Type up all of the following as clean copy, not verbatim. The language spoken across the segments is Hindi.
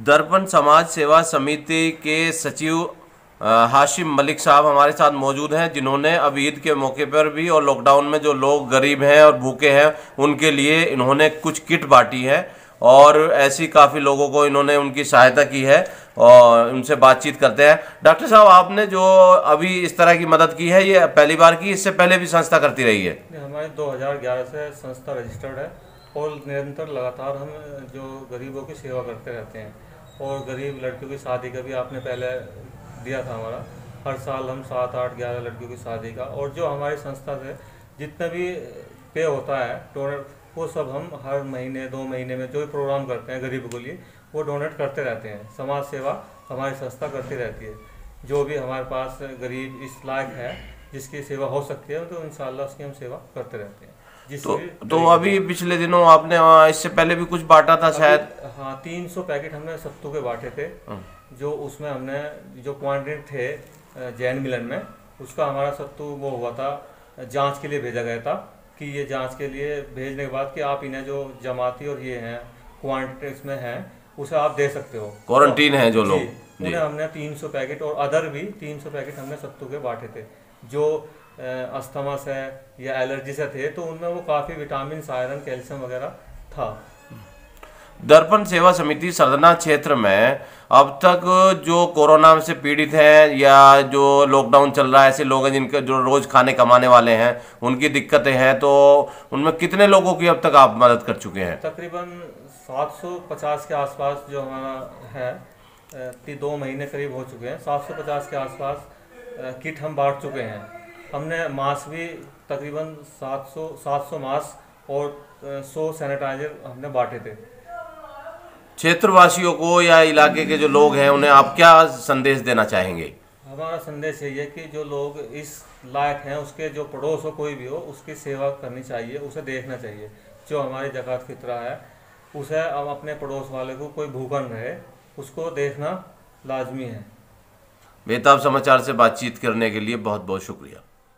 दर्पण समाज सेवा समिति के सचिव हाशिम मलिक साहब हमारे साथ मौजूद हैं, जिन्होंने अब ईद के मौके पर भी और लॉकडाउन में जो लोग गरीब हैं और भूखे हैं उनके लिए इन्होंने कुछ किट बांटी है और ऐसी काफ़ी लोगों को इन्होंने उनकी सहायता की है और उनसे बातचीत करते हैं। डॉक्टर साहब, आपने जो अभी इस तरह की मदद की है ये पहली बार की, इससे पहले भी संस्था करती रही है? हमारी 2011 से संस्था रजिस्टर्ड है और निरंतर लगातार हम जो गरीबों की सेवा करते रहते हैं। और गरीब लड़कियों की शादी का भी आपने पहले दिया था हमारा, हर साल हम 7, 8, 11 लड़कियों की शादी का, और जो हमारी संस्था से जितना भी पे होता है डोनेट, वो सब हम हर महीने 2 महीने में जो भी प्रोग्राम करते हैं गरीबों के लिए वो डोनेट करते रहते हैं। समाज सेवा हमारी संस्था करती रहती है। जो भी हमारे पास गरीब इस लायक है जिसकी सेवा हो सकती है तो इंशाल्लाह उसकी हम सेवा करते रहते हैं। तो अभी पिछले दिनों आपने इससे पहले भी कुछ बांटा था शायद? हाँ, 300 पैकेट हमने सत्तू के बांटे थे। जो उसमें हमने जो क्वांटिटी थे जैन मिलन में, उसका हमारा सत्तू वो हुआ था, जांच के लिए भेजा गया था कि ये जांच के लिए भेजने के बाद कि आप इन्हें जो जमाती और ये हैं क्वांटिटी इसमें हैं उसे आप दे सकते हो, क्वारंटीन है जो लोग, उन्हें हमने 300 पैकेट और अदर भी 300 पैकेट हमने सत्तू के बांटे थे। जो अस्थमा से या एलर्जी से थे तो उनमें वो काफ़ी विटामिन, आयरन, कैल्शियम वगैरह था। दर्पण सेवा समिति सरदना क्षेत्र में अब तक जो कोरोना से पीड़ित हैं या जो लॉकडाउन चल रहा है ऐसे लोग हैं जिनके जो रोज खाने कमाने वाले हैं उनकी दिक्कतें हैं, तो उनमें कितने लोगों की अब तक आप मदद कर चुके हैं? तकरीबन 750 के आसपास जो हमारा है, 2 महीने करीब हो चुके हैं। 750 के आसपास किट हम बांट चुके हैं। हमने मास्क भी तकरीबन 700 मास्क और 100 सैनिटाइजर हमने बांटे थे। क्षेत्रवासियों को या इलाके के जो लोग हैं उन्हें आप क्या संदेश देना चाहेंगे? हमारा संदेश यही है कि जो लोग इस लायक हैं उसके जो पड़ोस हो कोई भी हो उसकी सेवा करनी चाहिए, उसे देखना चाहिए। जो हमारी ज़कात फितरा है उसे अब अपने पड़ोस वाले को कोई भूखा न रहे उसको देखना लाजमी है। बेताब समाचार से बातचीत करने के लिए बहुत बहुत शुक्रिया।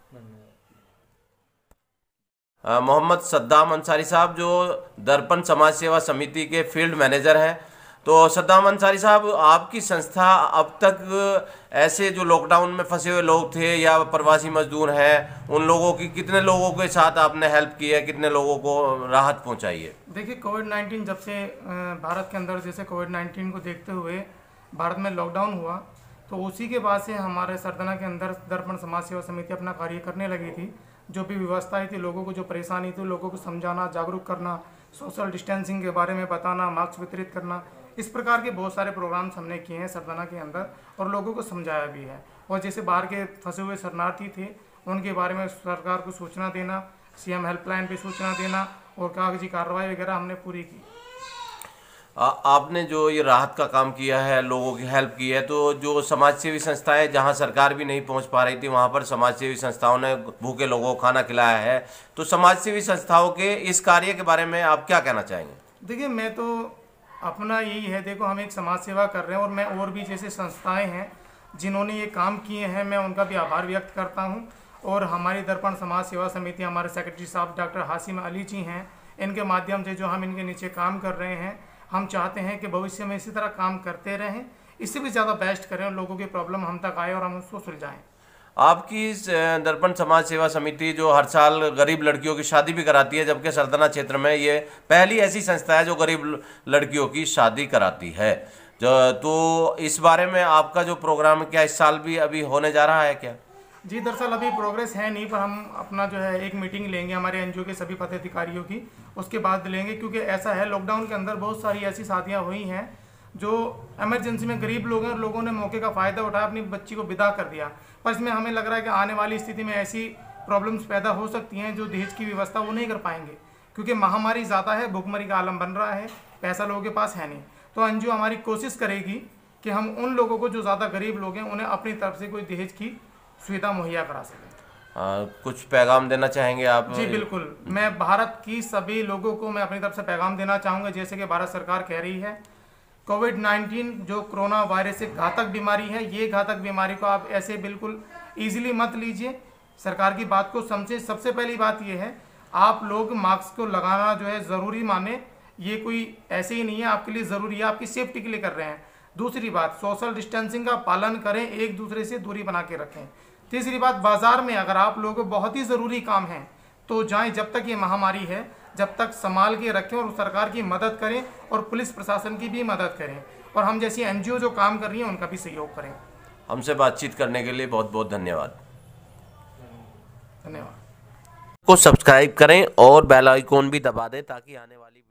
मोहम्मद सद्दाम अंसारी साहब जो दर्पण समाज सेवा समिति के फील्ड मैनेजर हैं। तो सद्दाम अंसारी साहब, आपकी संस्था अब तक ऐसे जो लॉकडाउन में फंसे हुए लोग थे या प्रवासी मजदूर हैं उन लोगों की कितने लोगों के साथ आपने हेल्प की है, कितने लोगों को राहत पहुंचाई है? देखिए, कोविड-19 जब से भारत के अंदर जैसे कोविड-19 को देखते हुए भारत में लॉकडाउन हुआ तो उसी के बाद से हमारे सरदना के अंदर दर्पण समाज सेवा समिति अपना कार्य करने लगी थी। जो भी व्यवस्थाएं थी, लोगों को जो परेशानी थी, लोगों को समझाना, जागरूक करना, सोशल डिस्टेंसिंग के बारे में बताना, मास्क वितरित करना, इस प्रकार के बहुत सारे प्रोग्राम्स हमने किए हैं सरदना के अंदर और लोगों को समझाया भी है। और जैसे बाहर के फंसे हुए शरणार्थी थे उनके बारे में सरकार को सूचना देना, सीएम हेल्पलाइन पे सूचना देना और कागजी कार्रवाई वगैरह हमने पूरी की। आपने जो ये राहत का काम किया है, लोगों की हेल्प की है, तो जो समाज सेवी संस्थाएं जहां सरकार भी नहीं पहुंच पा रही थी वहां पर समाज सेवी संस्थाओं ने भूखे लोगों को खाना खिलाया है, तो समाज सेवी संस्थाओं के इस कार्य के बारे में आप क्या कहना चाहेंगे? देखिए, मैं तो अपना यही है, देखो हम एक समाज सेवा कर रहे हैं और मैं और भी जैसे संस्थाएं हैं जिन्होंने ये काम किए हैं मैं उनका भी आभार व्यक्त करता हूँ। और हमारी दर्पण समाज सेवा समिति, हमारे सेक्रेटरी साहब डॉक्टर हाशिम अली जी हैं, इनके माध्यम से जो हम इनके नीचे काम कर रहे हैं, हम चाहते हैं कि भविष्य में इसी तरह काम करते रहें, इससे भी ज़्यादा बेस्ट करें और लोगों की प्रॉब्लम हम तक आए और हम उसको सुलझाएं। आपकी इस दर्पण समाज सेवा समिति जो हर साल गरीब लड़कियों की शादी भी कराती है, जबकि सरदना क्षेत्र में ये पहली ऐसी संस्था है जो गरीब लड़कियों की शादी कराती है, तो इस बारे में आपका जो प्रोग्राम क्या इस साल भी अभी होने जा रहा है क्या? जी, दरअसल अभी प्रोग्रेस है नहीं, पर हम अपना जो है एक मीटिंग लेंगे हमारे एनजीओ के सभी पदाधिकारियों की, उसके बाद लेंगे। क्योंकि ऐसा है, लॉकडाउन के अंदर बहुत सारी ऐसी शादियां हुई हैं जो इमरजेंसी में गरीब लोग हैं और लोगों ने मौके का फ़ायदा उठाया, अपनी बच्ची को विदा कर दिया। पर इसमें हमें लग रहा है कि आने वाली स्थिति में ऐसी प्रॉब्लम्स पैदा हो सकती हैं जो दहेज की व्यवस्था वो नहीं कर पाएंगे, क्योंकि महामारी ज़्यादा है, भुखमरी का आलम बन रहा है, पैसा लोगों के पास है नहीं। तो एनजीओ हमारी कोशिश करेगी कि हम उन लोगों को जो ज़्यादा गरीब लोग हैं उन्हें अपनी तरफ से कोई दहेज की सुविधा मुहैया करा सकें। कुछ पैगाम देना चाहेंगे आप? जी बिल्कुल, मैं भारत की सभी लोगों को मैं अपनी तरफ से पैगाम देना चाहूँगा। जैसे कि भारत सरकार कह रही है, कोविड-19 जो कोरोना वायरस एक घातक बीमारी है, ये घातक बीमारी को आप ऐसे बिल्कुल ईजिली मत लीजिए, सरकार की बात को समझे। सबसे पहली बात ये है, आप लोग मास्क को लगाना जो है ज़रूरी माने, ये कोई ऐसे ही नहीं है, आपके लिए ज़रूरी है, आपकी सेफ्टी के लिए कर रहे हैं। दूसरी बात, सोशल डिस्टेंसिंग का पालन करें, एक दूसरे से दूरी बना के रखें। तीसरी बात, बाज़ार में अगर आप लोगों को बहुत ही ज़रूरी काम है तो जाएं, जब तक ये महामारी है, जब तक संभाल के रखें और सरकार की मदद करें और पुलिस प्रशासन की भी मदद करें, और हम जैसी NGO जो काम कर रही हैं उनका भी सहयोग करें। हमसे बातचीत करने के लिए बहुत बहुत धन्यवाद। धन्यवाद। को सब्सक्राइब करें और बेल आइकॉन भी दबा दें ताकि आने वाली